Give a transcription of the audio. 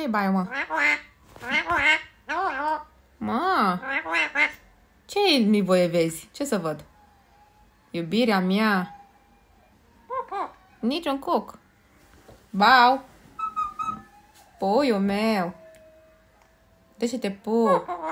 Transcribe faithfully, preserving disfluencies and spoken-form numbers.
Ce-i baia, mă? Mă! Ce mi voie vezi? Ce să văd? Iubirea mea? Niciun cuc. Bau! Puiul meu! De ce te pup?